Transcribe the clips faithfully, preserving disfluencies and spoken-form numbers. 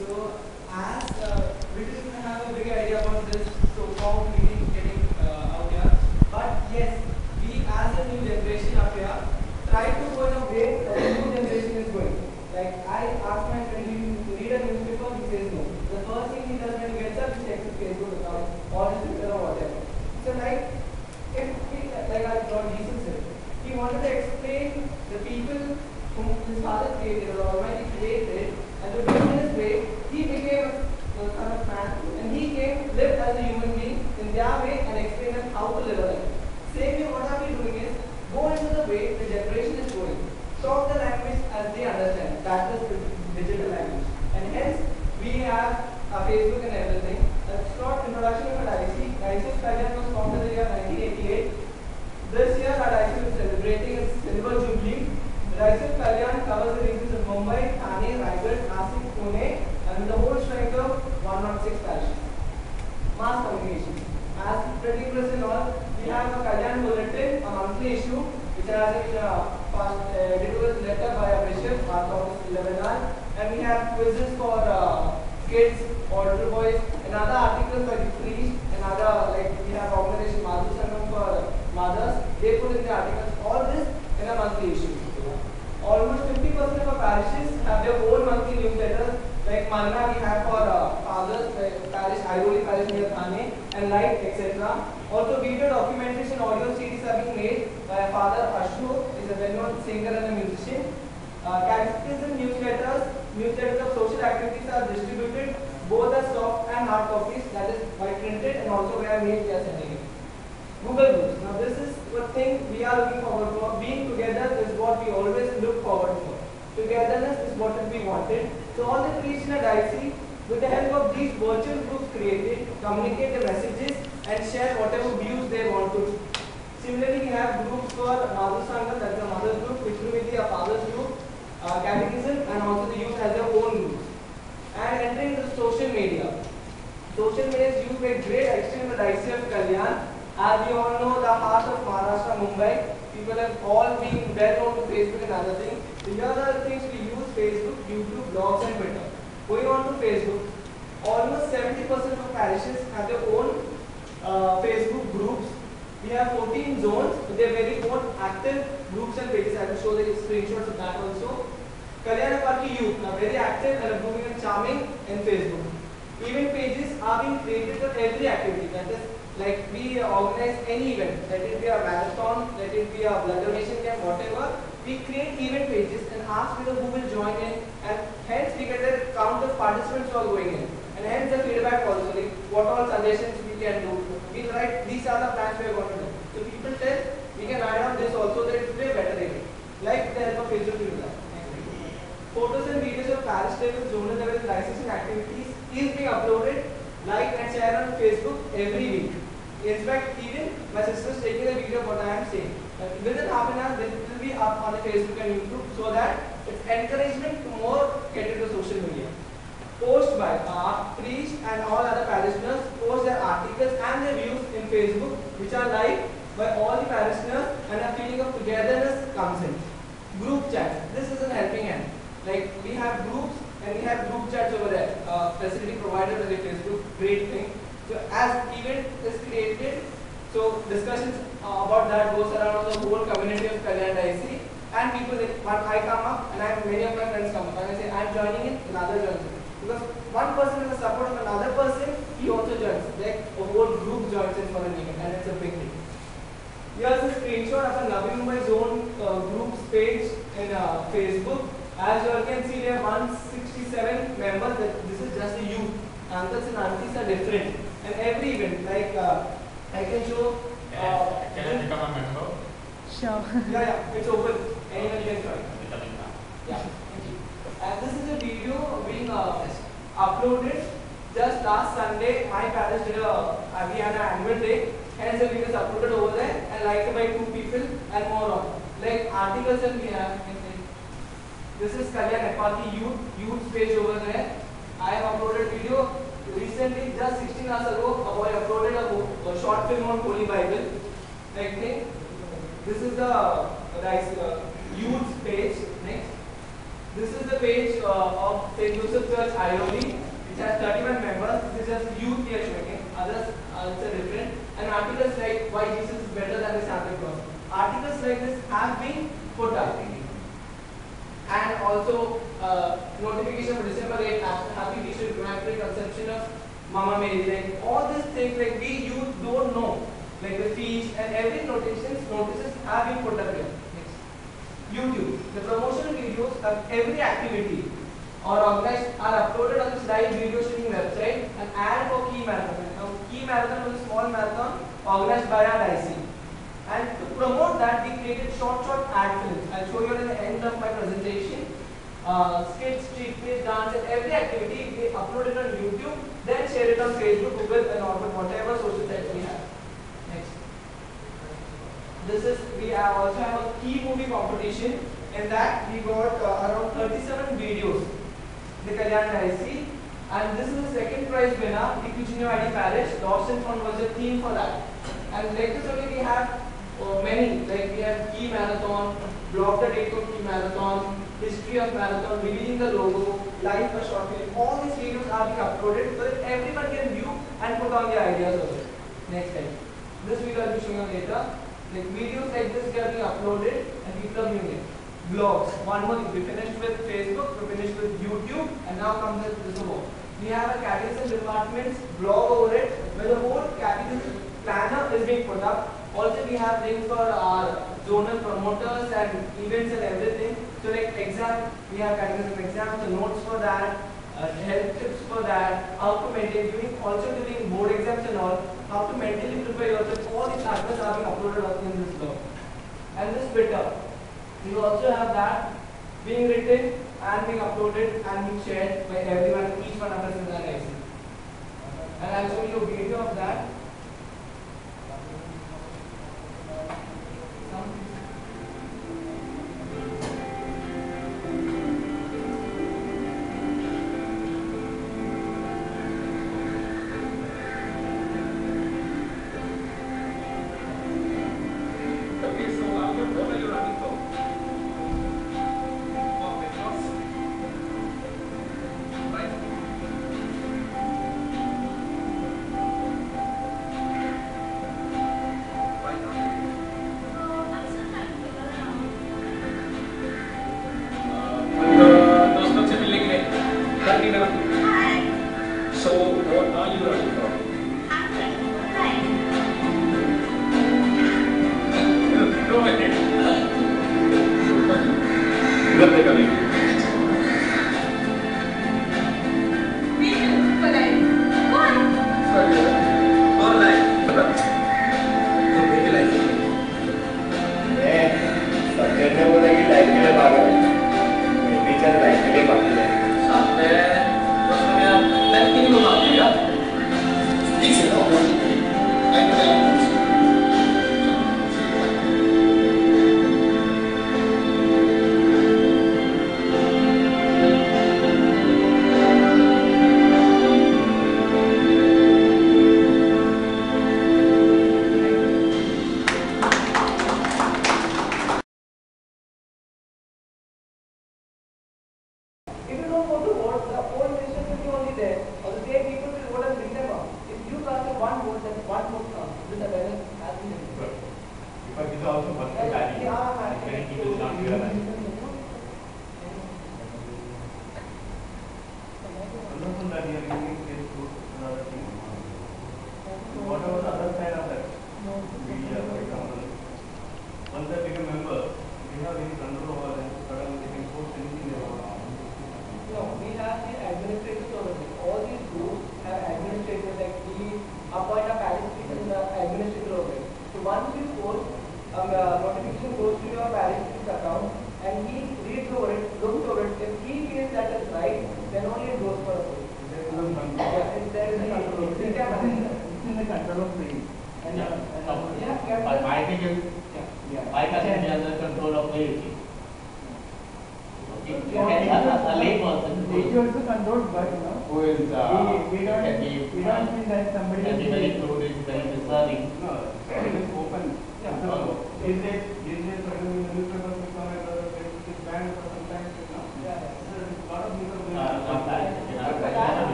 So, as uh, we didn't have a big idea about this Socom meeting getting uh, out here, but yes, we as a new generation up here try to go in a way that the new generation is going. Like I asked my friend, do you read a newspaper? He says no. The first thing he does when he gets up, he checks his Facebook account or his Twitter or whatever. So like, if he, like our Lord Jesus said, he wanted to explain the people whom his father created or Almighty created, and to do in his way, he became a son of man, and he came, lived as a human being in their way and explained them how to live a life. Same way, what are we doing is, go into the way the generation is going. Talk the language as they understand. That is the digital language. And hence, we have a Facebook and everything. A short introduction of a Diocese. Diocese Kalyan was founded in the year nineteen eighty-eight. This year, our Diocese is celebrating its silver jubilee. The Diocese Kalyan covers the regions of Mumbai, Thane, Raigad, Nasik, Pune, and with the whole strength of one hundred six parishes. Mass communication. As pretty present all, we have a Kalyan bulletin, a monthly issue, which has been uh, edited letter by a bishop, Mark eleven R, and we have quizzes for uh, kids, older boys, and other articles by the priest, and other, like we have organization Marharashtra for mothers. They put in the articles, all this in a monthly issue. Almost fifty percent of our parishes have their own monthly newsletters. Like Manna, we have for uh, fathers, like parish, Airoli parish near Thane, and Light, et cetera. Also, video documentaries and audio C Ds are being made by Father Ashok, is a well-known singer and a musician. Uh, catechism newsletters, newsletters of social activities are distributed both as soft and hard copies, that is by printed and also by mail we are sending it. Google Groups. Now this is what thing we are looking forward for. Being together is what we always look forward for. Togetherness is what we wanted. So all the priests in a diocese, with the help of these virtual groups created, communicate the messages and share whatever views they want to. Similarly, we have groups for Mother Sangha, that's a mother's group, which will be a father's group, uh, catechism, and also the youth has their own groups. And entering the social media. Social media is used by great extent in the Diocese of Kalyan. As we all know, the heart of Maharashtra, Mumbai, people have all been well known to Facebook and other things. So here are the things we use: Facebook, YouTube, blogs, and Twitter. Going on to Facebook, almost seventy percent of parishes have their own uh, Facebook groups. We have fourteen zones with their very own active groups and pages. I will show the screenshots of that also. Kalyan youth are very active and approving and charming in Facebook. Event pages are being created for every activity. That is, like we organize any event, let it be a marathon, let it be a blood donation camp, whatever. We create event pages and ask people who will join in, and hence we get a count of participants who are going in. And hence the feedback also, like what all suggestions we can do. We write, these are the plans we are going to do. So people tell, we can add on this also, that it will be a better event. Like the help of Facebook to do that. Photos and videos of parish level, zonal level, licensing activities is being uploaded, liked and shared on Facebook every week. In fact, even my sister is taking a video of what I am saying. Within half an hour, this will be up on the Facebook and YouTube, so that it's encouragement to more get into social media. Post by our priest and all other parishioners, post their articles and their views in Facebook, which are liked by all the parishioners, and a feeling of togetherness comes in. Group chats. This is an helping hand. Like we have groups and we have group chats over there. Uh, facility provided by the Facebook, great thing. So as event is created, so discussions uh, about that goes around the whole community of Kalyan Diocese, and people, like, when I come up and I have many of my friends come up and I say I am joining in, another joins in. Because one person has the support of another person, he also joins. Like a whole group joins in for an event, and it's a big thing. Here's a screenshot of a Navi Mumbai Zone uh, groups page in uh, Facebook. As you all can see, there are one hundred sixty-seven members. This is just the youth. Uncles and aunties are different. And every event, like uh, I can show. Uh, can I become a member? Sure. Yeah, yeah, it's open. Anyone can join. Yeah, thank you. And this is a video being uh, uploaded just last Sunday. My parish did a, uh, we had an annual day. Hence the video is uploaded over there and liked by two people and more on. Like articles and we have. This is Kalyan Epati youth, youth page over there. I have uploaded video recently, just sixteen hours ago. A boy uploaded a, a short film on Holy Bible. Like thing. This is the uh, youth page. Next. This is the page uh, of Saint Joseph Church, Airoli, which has thirty-one members. This is just youth here showing. Others are also different. And articles like why Jesus is better than the Santa Claus. Articles like this have been put up. And also uh, notification for December eighth, happy Teacher Immaculate Conception of Mama Mary. Like all these things, like we youth don't know, like the feast and every notifications notices have been put up here. Next. YouTube, the promotional videos of every activity or organized are uploaded on this live video streaming website. An ad for Key Marathon. Now, Key Marathon was a small marathon organized by our Diocese. And to promote that, we created short, short ad films. I'll show you at the end of my presentation. Uh, skits, street plays, dance, and every activity we upload it on YouTube, then share it on Facebook, Google, and all whatever social sites we have. Next. This is, we have also have a key movie competition. In that, we got uh, around thirty-seven videos. The Kalyan Diocese. And this is the second prize winner, the Kuchinyo I D Parish. Lost and Found was the theme for that. And like this only we have uh, many, like we have Key Marathon, blog the date of Key Marathon, history of marathon, revealing the logo, live for short film. All these videos are being uploaded so that everyone can view and put on their ideas of it. Next slide. This video I'll be showing you later. Like videos like this are being uploaded and people are viewing it. Blogs. One more thing. We finished with Facebook, we finished with YouTube, and now comes this over. We have a catechism department's blog over it, where the whole catechism planner is being put up. Also, we have links for our zonal promoters and events and everything. So, like exam, we have catechism exams, the notes for that, uh, health tips for that, how to maintain, doing also doing board exams and all, how to mentally prepare yourself. All these articles are being uploaded in this blog. And this Twitter, we also have that being written and being uploaded and being shared by everyone, each one of us in the I C. And I'll show you a video of that.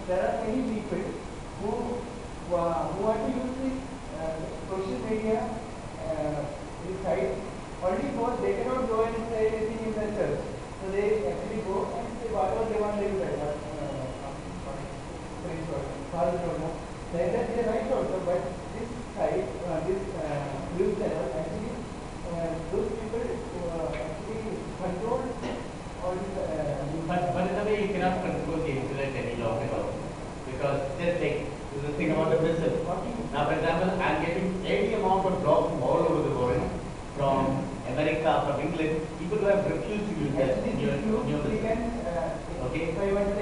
there are many people who uh, who want to use this uh, social media uh, this site only for they cannot go and say anything in the church. So they actually go and say whatever they want to do that. Father don't know. Then that they right also, but this site, uh, this uh, news channel actually uh, those people uh, actually control all this. Uh, but but in a way you cannot control the internet any longer because just like the thing about the business. Now, for example, I am getting any amount of jobs from all over the world, from America, from England, people who have refused to use that new new business. Okay, so you want to say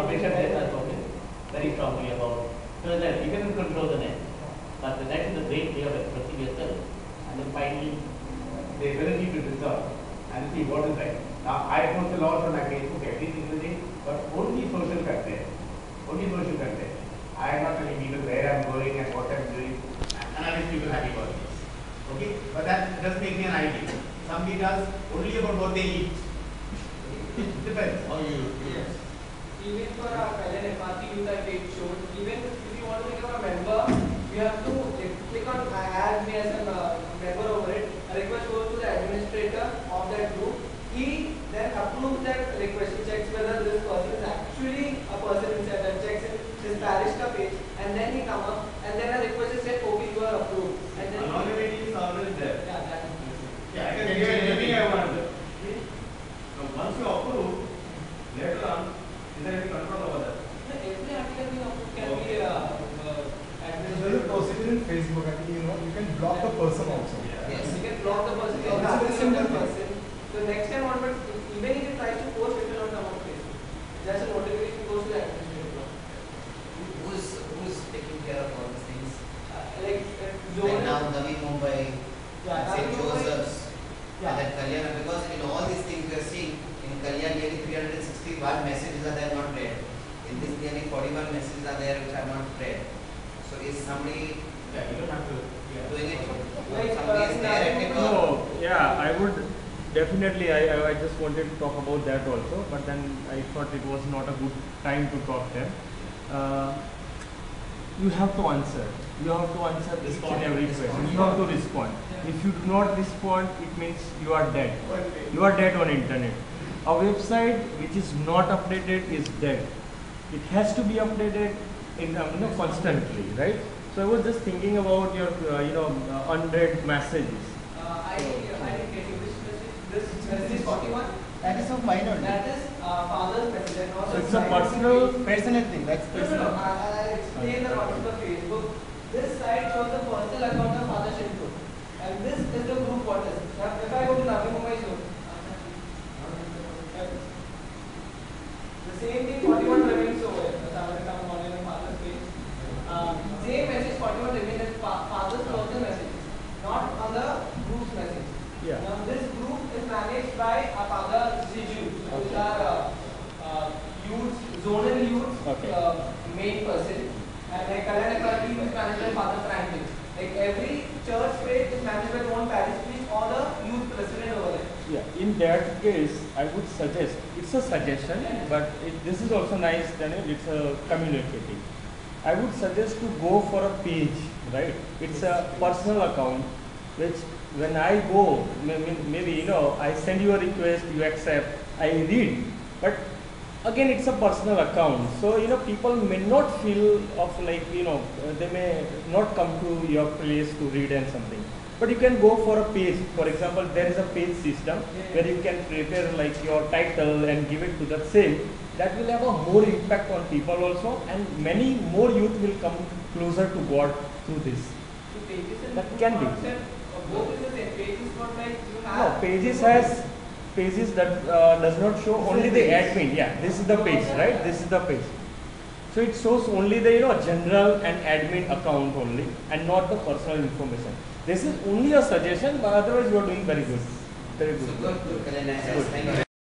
very strongly about so that you can control the net, but the net is a great way of expressing yourself, and then finally the ability to discern and see what is right. Now I post a lot on my Facebook every single day, but only social content, only social content. I am not telling people where I am going and what I am doing, and I wish people happy about this. Okay, but that just makes me an idea. Somebody does only about what they eat. It depends how you. Yes. Even for our Kalyan party youth that page shown, even if you want to become a member, you have to like, click on add me as a uh, member over it. A request goes to the administrator of that group. He then approves that request. He checks whether this person is actually a person inside and checks in his parish page, and then he comes up and then a request is said, okay, you are approved. And then anonymity is always there. Yeah, that is. Yeah, I can give anything I want. So once you approve, later on, is there any control over that? Every article we upload can be uh, uh, there is a procedure in Facebook. I think you know you can block the person also. Yeah. Yes, you can block the person. Yeah, it's a very simple person. So next time onwards, even if it tries to post, it will not come on Facebook. Just a notification goes to the administrator. Who is who is taking care of all these things? Uh, like uh, Like now, Navi Mumbai, yeah, Saint Navi Mumbai. Joseph's, Yeah. and then Kalyan, because in all these things we are seeing in Kalyan nearly three hundred sixty-one messages are there not read. In this nearly forty-one messages are there which are not read. So is somebody Yeah, you don't have to. Yeah. doing it? Like, Somebody uh, is in there Navi at it Mumbai- or? No, yeah, I would definitely, I, I I just wanted to talk about that also, but then I thought it was not a good time to talk there. Uh, you have to answer. You have to answer each and every question. You have to respond. If you do not respond, it means you are dead. You are dead on internet. A website which is not updated is dead. It has to be updated in um, you know, constantly, right? So I was just thinking about your uh, you know uh, unread messages. Uh, I, I didn't get you. Which message? This message is forty-one? That is of minor. That is uh, father's message. Not So the it's a private personal, page. Personal thing. That's No, no, personal. no. I, I'll explain the concept of Facebook. This site shows the personal account of Father Sinto. And this is the group what is. Now, if I go to Navi Mumbai zone, the same thing forty-one remains over here. The Samarikam on your father's page. Uh, same message forty-one remains as fa father's personal message, not on the group's message. yeah. Now this group is managed by our father Ziju, which are uh, uh, youth, zonal youth Okay. uh, main person, and like Kalyan team is managed by Father Franklin. Like every church page is managed by one parish priest or the youth president over there. Yeah, in that case, I would suggest, it's a suggestion, but it, this is also nice, then it's a communicating. I would suggest to go for a page, right? It's a personal account, which when I go, maybe, maybe you know, I send you a request, you accept, I read, but again, it's a personal account. So, you know, people may not feel of like, you know, they may not come to your place to read and something. But you can go for a page. For example, there is a page system where you can prepare like your title and give it to the same. That will have a more impact on people also, and many more youth will come closer to God through this. So pages and That can be. concept of both is the same. Pages not like you have. No, pages has pages that uh, does not show only the admin. Yeah, this is the page, right? This is the page. So it shows only the you know general and admin account only, and not the personal information. This is only a suggestion, but otherwise you are doing very good. Very good. So good, good. Kalyan, nice. Good. Thank you.